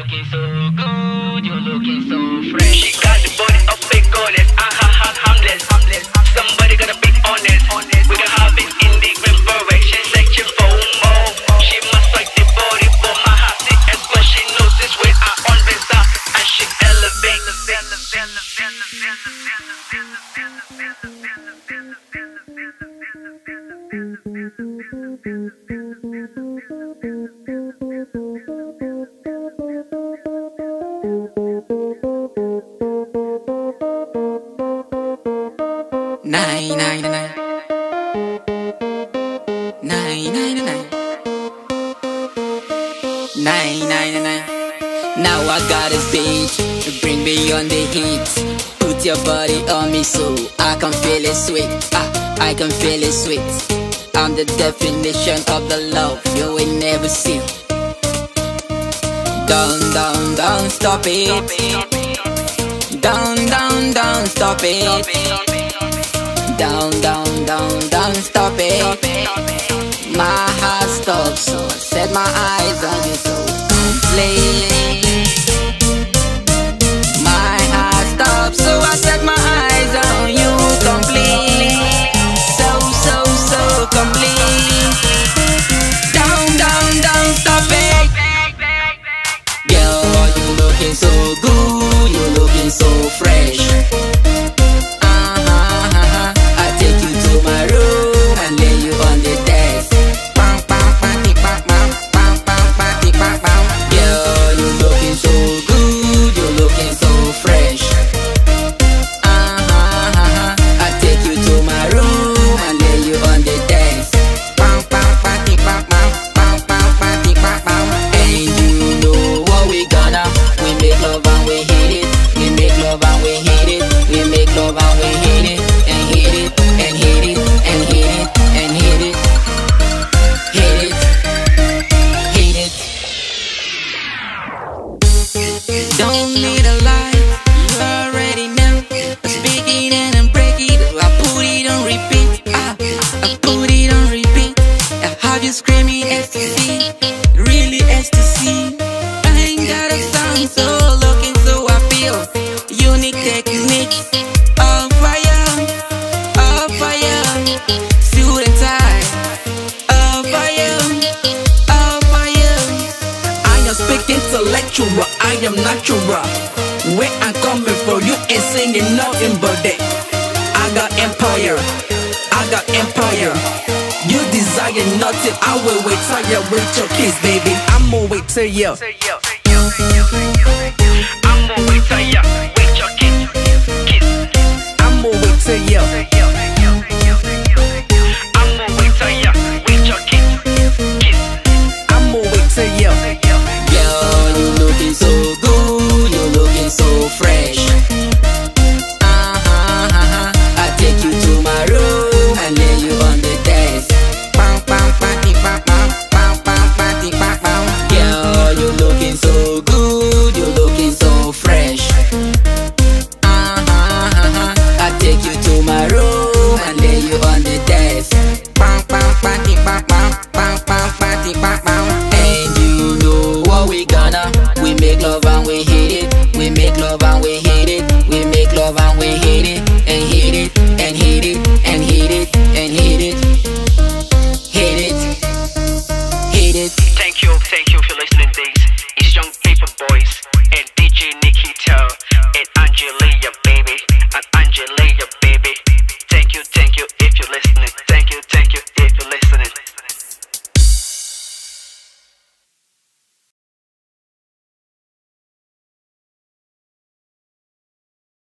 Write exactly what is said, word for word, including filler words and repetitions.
looking so good, you're looking so fresh. She got the body of a goddess, ah ha ha, harmless, harmless. Somebody gotta be honest, honest. We can have it in different directions, section for more. She must like the body for my heart, and but she knows this way I always are, and she elevate. Nine, nine, nine, nine, nine, nine, nine, nine, nine. Now I got a beat to bring me on the heat. Put your body on me so I can feel it sweet. Ah, I can feel it sweet. I'm the definition of the love you will never see. Down, down, down, stop it. Down, down, down, stop it. Down, down, down, down, stop it. My heart stops, so I set my eyes on you so completely. My heart stops, so I set my eyes on you completely. So, so, so completely. Down, down, down, stop it. Girl, you looking so good, you looking so fresh. Don't need a lie, you already know. I speak it and I break it, I put it on repeat. Ah, I put it on repeat. I have you screaming ecstasy, really ecstasy. I ain't got a sound, so looking so I feel. Unique techniques, on fire, on fire. Suit and tie, on fire, on fire. I am speaking intellectual, I am natural. Where I'm coming from, you ain't singing nothing but that. I got empire, I got empire. You desire nothing, I will wait till you with your kiss, baby. I'm gonna wait till you. I'm gonna wait till you.